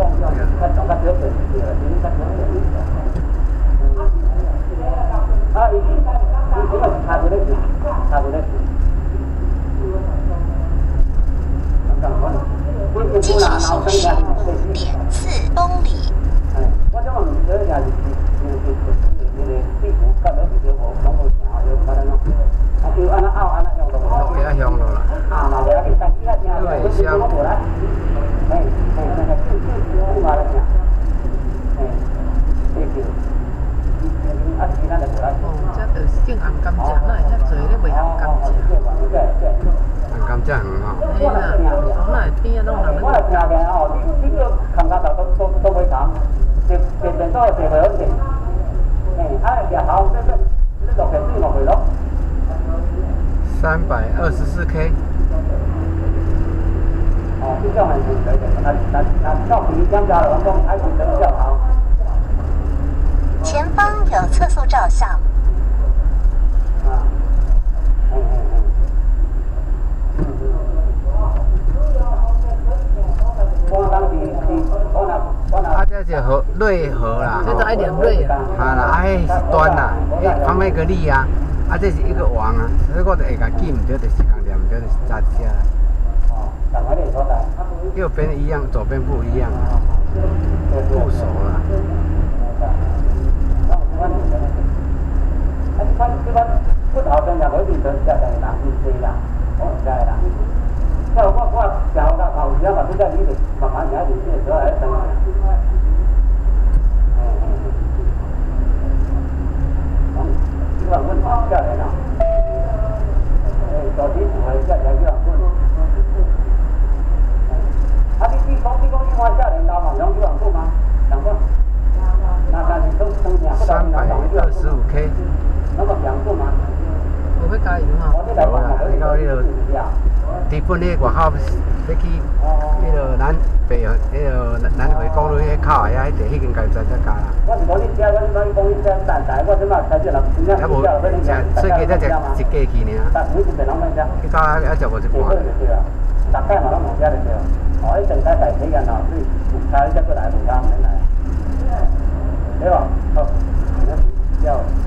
继续行驶5.4公里。 向了啦，对向。 哦，这就是种红甘蔗，哪会遐济咧卖红甘蔗？ 红甘蔗很好。 嘿啦，所哪会边啊拢人咧 324K。 前方有测速照相。 啊，这是河瑞河啦， 这都爱念瑞啊。 哈啦，啊，迄是端啦，迄方美格利啊，啊，这是一个王啊，所以我就会甲记唔对，就是讲念唔对，就是扎一下啦。右边一样，左边不一样，不熟了。325K。 有要加油吼？ 有啦，你到迄个基本迄外口要去迄个南北迄个南回公路迄口遐，迄地迄间加油站才加啦。还无，所以加才食一架去尔。去到还食无一半。对吧？好，要。